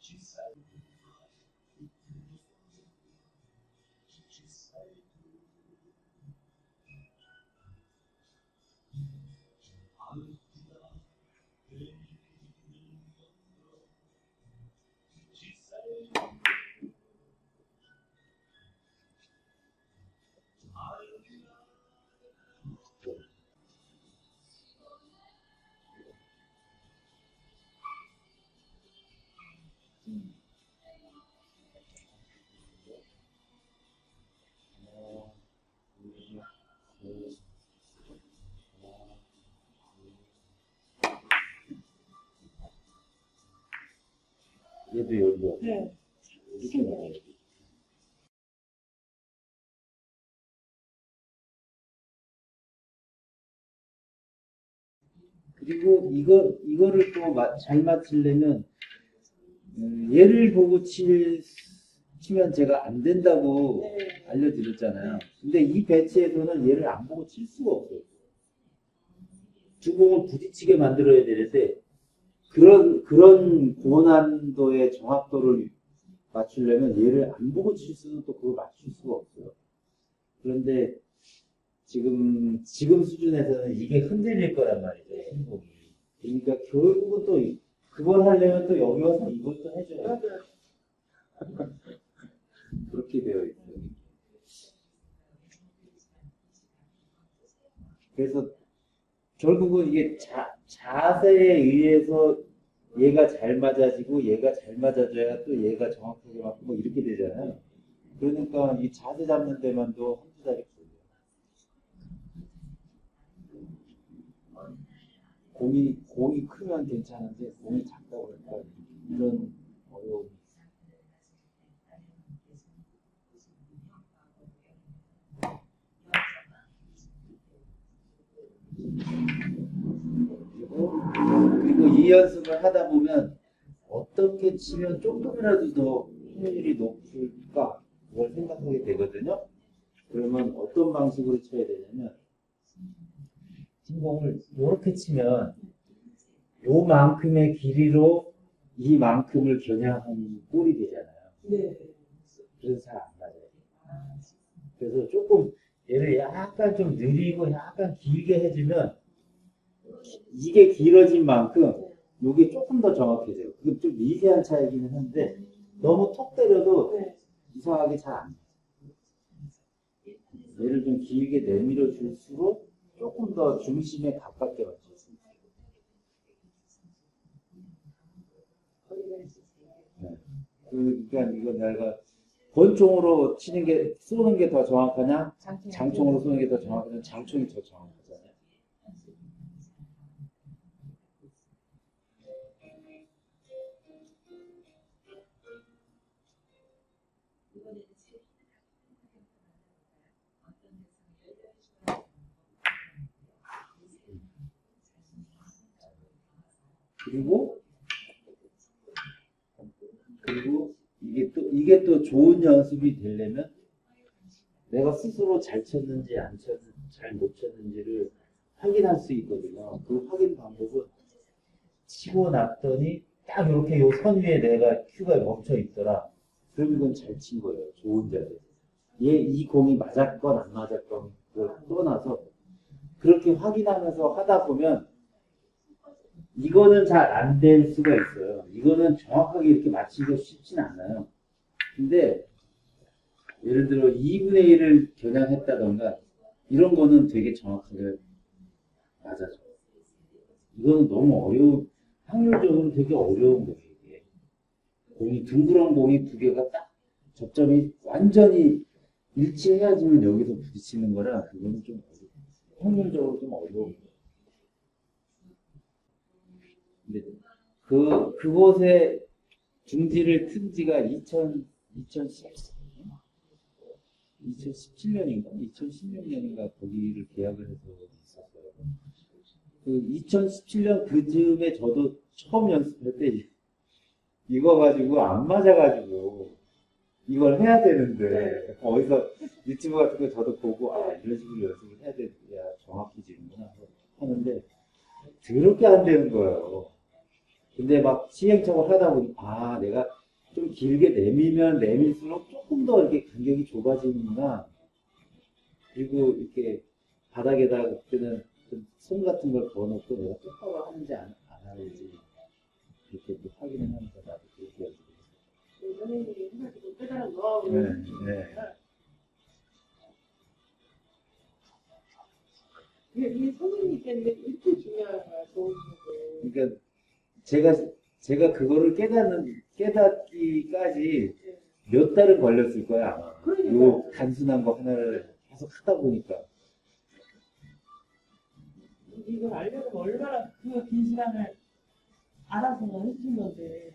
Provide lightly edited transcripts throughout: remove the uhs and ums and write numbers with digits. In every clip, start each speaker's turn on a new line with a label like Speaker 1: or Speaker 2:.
Speaker 1: 얘도 열려.
Speaker 2: 네.
Speaker 1: 이렇게 나와요. 그리고 이거를 또 잘 맞추려면, 얘를 보고 치면 제가 안 된다고
Speaker 2: 네.
Speaker 1: 알려드렸잖아요. 근데 이 배치에서는 얘를 안 보고 칠 수가 없어요. 두 공을 부딪히게 만들어야 되는데, 그런 고난도의 정확도를 맞추려면 얘를 안 보고 칠 수는 또 그걸 맞출 수가 없어요. 그런데 지금 수준에서는 이게 흔들릴 거란 말이죠, 행복이. 그러니까 결국은 또 그걸 하려면 또 여기 와서 이것도 해줘야 돼. 그렇게 되어 있어요. 그래서 결국은 이게 자세에 의해서 얘가 잘 맞아지고 얘가 잘 맞아줘야 또 얘가 정확하게 맞고 뭐 이렇게 되잖아요. 그러니까 이 자세 잡는 데만도 한두 달이 걸려요. 공이 크면 괜찮은데 공이 작다 보니까 이런 어려움이 그리고 이 연습을 하다 보면 어떻게 치면 조금이라도 더 확률이 높을까 그걸 생각하게 되거든요. 그러면 어떤 방식으로 쳐야 되냐면 흰공을 이렇게 치면 요만큼의 길이로 이만큼을 겨냥한 볼이 되잖아요.
Speaker 2: 네.
Speaker 1: 그래서 잘 안 맞아요. 그래서 조금 얘를 약간 좀 느리고 약간 길게 해주면 이게 길어진 만큼 이게 조금 더 정확해져요. 그게 좀 미세한 차이기는 한데 너무 톡 때려도 이상하게 잘 안 돼요. 얘를 좀 길게 내밀어 줄수록 조금 더 중심에 가깝게 맞출 수 있어요. 네. 그러니까 이거 내가 권총으로 치는 게 쏘는 게 더 정확하냐? 장총으로 쏘는 게 더 정확하냐? 장총이 더 정확하잖아요. 그리고 이게 또 좋은 연습이 되려면 내가 스스로 잘 쳤는지 잘 못 쳤는지를 확인할 수 있거든요. 그 확인 방법은 치고 났더니 딱 이렇게 요 선 위에 내가 큐가 멈춰 있더라. 그럼 이건 잘 친 거예요. 좋은 자세. 이 공이 맞았건 안 맞았건 그걸 떠나서 그렇게 확인하면서 하다 보면 이거는 잘 안 될 수가 있어요. 이거는 정확하게 이렇게 맞추기가 쉽진 않아요. 근데 예를 들어 2분의 1을 겨냥했다던가 이런 거는 되게 정확하게 맞아줘. 이거는 너무 확률적으로 되게 어려운 거예요. 이게. 둥그런 공이 두 개가 딱 접점이 완전히 일치해야지만 여기서 부딪히는 거라 그거는 좀 확률적으로 좀 어려운 거예요. 근데 그곳에 중지를 튼 지가 2017년인가? 2016년인가 거기를 계약을 해서 있었어요. 그 2017년 그즈음에 저도 처음 연습할 때 이거 가지고 안 맞아가지고 이걸 해야 되는데 어디서 유튜브 같은 거 저도 보고 이런 식으로 연습을 해야 돼야 정확해지는구나 하는데 더럽게 안 되는 거예요. 근데 막 시행착오를 하다 보니 내가 좀 길게 내밀면 내밀수록 조금 더 이렇게 간격이 좁아지는구나. 그리고 이렇게 바닥에다 그때는 좀 솜 같은 걸 부어놓고 내가 똑바로 하는지 안 하는지 이렇게 또 확인을 하면서 나도 그렇게 연습을
Speaker 2: 선생님이 해가지고 깨달은 거.
Speaker 1: 했어요. 네.
Speaker 2: 이 선생님 때문에 이렇게 중요한 거야, 좋은 거.
Speaker 1: 그러니까 제가 그거를 깨닫기까지 몇 달은 걸렸을 거야, 아마.
Speaker 2: 그러니까.
Speaker 1: 요 단순한 거 하나를 계속 하다 보니까.
Speaker 2: 이걸 알려면 얼마나 그 긴 시간을 알아서 해준 건데.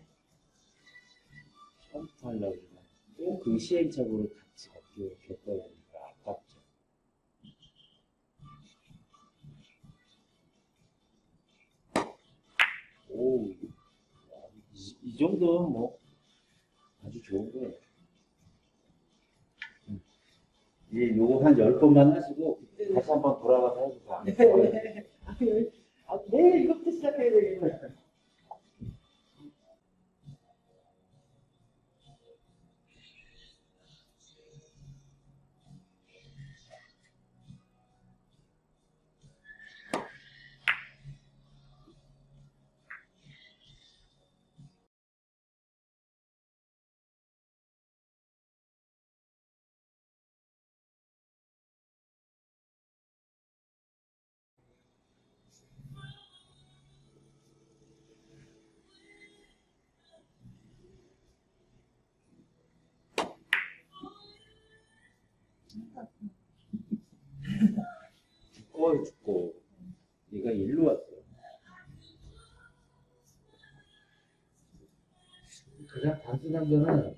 Speaker 1: 처음부터 하려고 그러면 또그 시행착오를 같이 겪어야 되니까 아깝죠. 오, 이 정도는 뭐 아주 좋은 거예요. 예, 요거 한 10번만 하시고 다시 한번 돌아가서 해보세요.
Speaker 2: 내일 이것부터 시작해야 되겠네.
Speaker 1: 죽고 얘가 일로 왔어. 가장 단순한 거는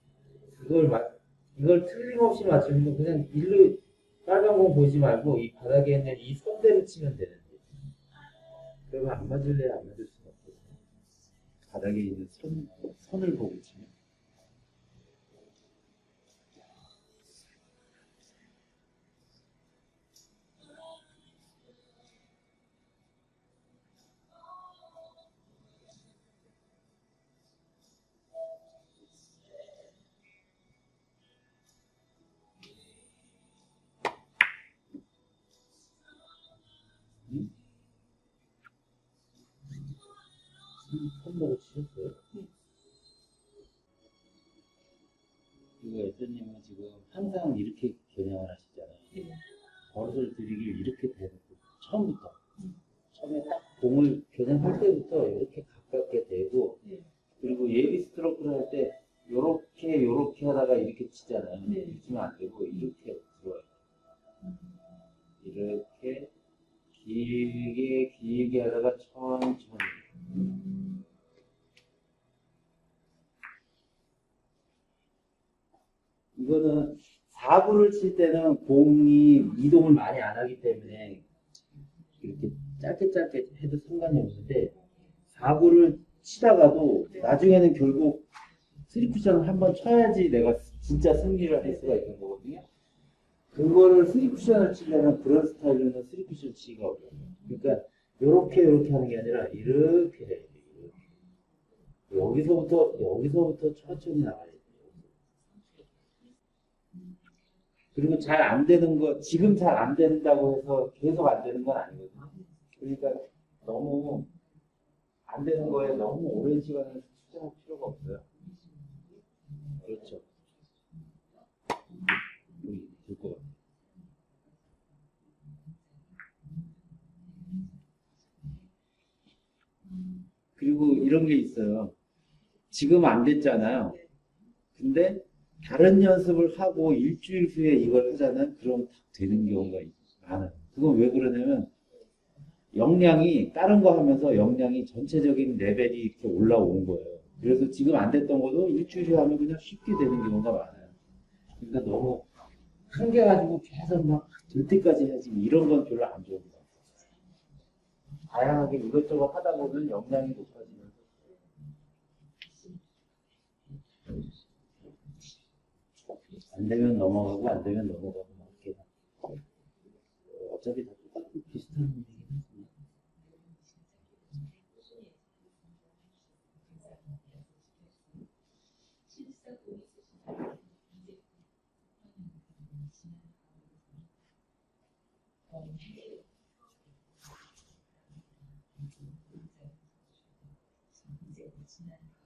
Speaker 1: 이걸 틀림없이 맞추는 거 그냥 일로 빨간 공 보지 말고 이 바닥에 있는 이 선대로 치면 되는데 그러면 안 맞을래야 안 맞을 수가 없거든요. 바닥에 있는 선을 보고 치면. 선 보고 치셨어요? 그리고 애써님은 지금 항상 이렇게 겨냥을 하시잖아요. 버릇을 들이길 이렇게 되는 거 처음부터. 처음에 딱 공을 겨냥할 때부터 이렇게 가깝게 대고 그리고 예비 스트로크를 할 때 요렇게 하다가 이렇게 치잖아요. 이렇게 치면 안 되고 이렇게 들어와요. 이렇게 길게 하다가 천천히. 이거는 4구를 칠 때는 공이 이동을 많이 안 하기 때문에 이렇게 짧게 해도 상관이 없는데 4구를 치다가도 나중에는 결국 3쿠션을 한번 쳐야지 내가 진짜 승리를 할 수가 있는 거거든요. 그거를 3쿠션을 치려면 그런 스타일로는 3쿠션 치기가 어려워요. 그러니까 요렇게 하는 게 아니라 이렇게 해야 돼요. 여기서부터 천천히 나가야 돼요. 그리고 잘 안 되는 거, 지금 잘 안 된다고 해서 계속 안 되는 건 아니거든요. 그러니까 너무 안 되는 거에 너무 오랜 시간을 투자할 필요가 없어요. 그렇죠. 여기 될것 같아요. 그리고 이런 게 있어요. 지금 안 됐잖아요. 근데 다른 연습을 하고 일주일 후에 이걸 하잖아요. 그럼 다 되는 경우가 많아요. 그건 왜 그러냐면 역량이 다른 거 하면서 역량이 전체적인 레벨이 이렇게 올라온 거예요. 그래서 지금 안 됐던 것도 일주일 후에 하면 그냥 쉽게 되는 경우가 많아요. 그러니까 너무 한개 가지고 계속 막 될 때까지 해야지 이런 건 별로 안 좋은 거 같아요. 다양하게 이것저것 하다 보면 역량이 높아지면서 안 되면 넘어가고 안 되면 넘어가고 막 이렇게 어차피 다 똑같은 비슷한 문제긴 하지만
Speaker 2: 네.